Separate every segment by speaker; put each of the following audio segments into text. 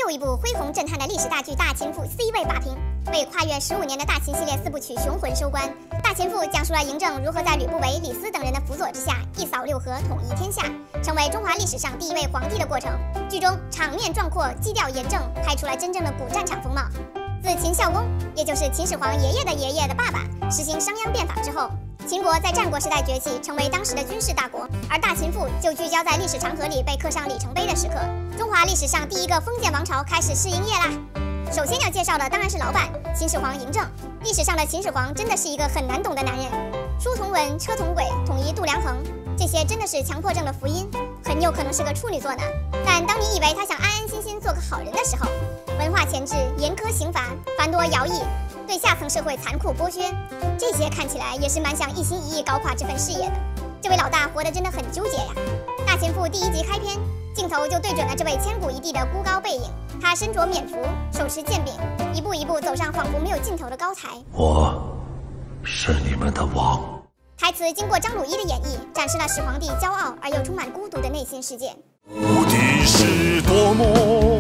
Speaker 1: 又一部恢宏震撼的历史大剧《大秦赋》C 位霸屏，为跨越15年的大秦系列4部曲雄浑收官。《大秦赋》讲述了嬴政如何在吕不韦、李斯等人的辅佐之下，一扫六合，统一天下，成为中华历史上第一位皇帝的过程。剧中场面壮阔，基调严正，拍出了真正的古战场风貌。自秦孝公，也就是秦始皇爷爷的爷爷的爸爸，实行商鞅变法之后，秦国在战国时代崛起，成为当时的军事大国。而《大秦赋》就聚焦在历史长河里被刻上里程碑的时刻，中华历史上第一个封建王朝开始试营业啦。首先要介绍的当然是老板秦始皇嬴政。历史上的秦始皇真的是一个很难懂的男人，书同文，车同轨，统一度量衡，这些真的是强迫症的福音，很有可能是个处女座呢。但当你以为他想安安心心做个好人的时候，文化前置，严苛刑罚，繁多徭役，对下层社会残酷剥削，这些看起来也是蛮想一心一意搞垮这份事业的。这位老大活得真的很纠结呀。大秦赋第1集开篇，镜头就对准了这位千古一帝的孤高背影，他身着冕服，手持剑柄，一步一步走上仿佛没有尽头的高台。
Speaker 2: 我是你们的王。
Speaker 1: 台词经过张鲁一的演绎，展示了始皇帝骄傲而又充满孤独的内心世界。
Speaker 3: 无敌是多么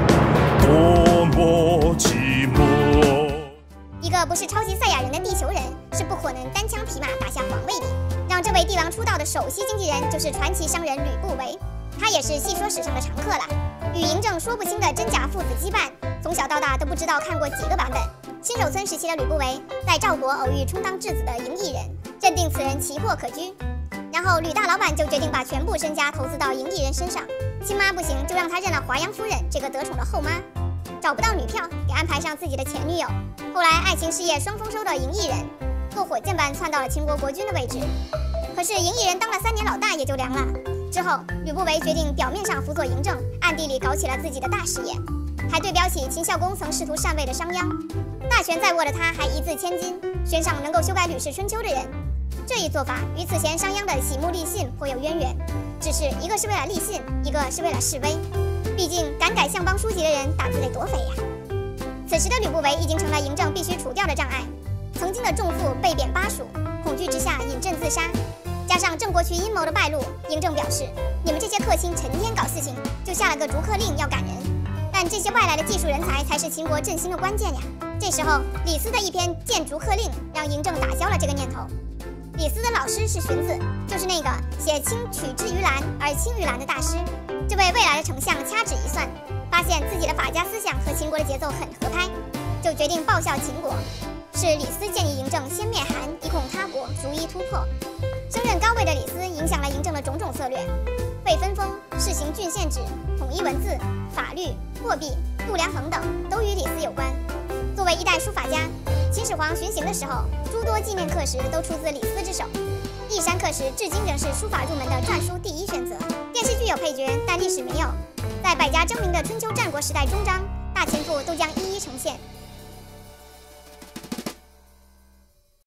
Speaker 3: 寂寞。
Speaker 1: 一个不是超级赛亚人的地球人是不可能单枪匹马打下皇位的。让这位帝王出道的首席经纪人就是传奇商人吕不韦，他也是戏说史上的常客了。与嬴政说不清的真假父子羁绊，从小到大都不知道看过几个版本。新手村时期的吕不韦在赵国偶遇充当质子的嬴异人，认定此人奇货可居，然后吕大老板就决定把全部身家投资到嬴异人身上。亲妈不行，就让他认了华阳夫人这个得宠的后妈。找不到女票，给安排上自己的前女友。后来爱情事业双丰收的嬴异人，坐火箭般窜到了秦国国君的位置。可是嬴异人当了3年老大也就凉了。之后吕不韦决定表面上辅佐嬴政，暗地里搞起了自己的大事业，还对标起秦孝公曾试图禅位的商鞅。大权在握的他还一字千金，悬赏能够修改《吕氏春秋》的人。这一做法与此前商鞅的喜慕立信颇有渊源，只是一个是为了立信，一个是为了示威。毕竟敢改相邦书籍的人胆子得多肥呀！此时的吕不韦已经成了嬴政必须除掉的障碍。曾经的重父被贬巴蜀，恐惧之下引阵自杀，加上郑国渠阴谋的败露，嬴政表示：你们这些客卿成天搞事情，就下了个逐客令要赶人。但这些外来的技术人才才是秦国振兴的关键呀！这时候李斯的一篇谏逐客令让嬴政打消了这个念头。李斯的老师是荀子，就是那个写卿取之于蓝而轻于蓝的大师。这位未来的丞相掐指一算，发现自己的法家思想和秦国的节奏很合拍，就决定报效秦国。是李斯建议嬴政先灭韩，以恐他国逐一突破。升任高位的李斯影响了嬴政的种种策略，废分封、试行郡县制、统一文字、法律、货币、度量衡等，都与李斯有关。作为一代书法家，秦始皇巡行的时候，诸多纪念刻石都出自李斯之手。义山刻石至今仍是书法入门的篆书第一选择。电视剧有配角，但历史没有。在百家争鸣的春秋战国时代终章，大秦赋都将一一呈现。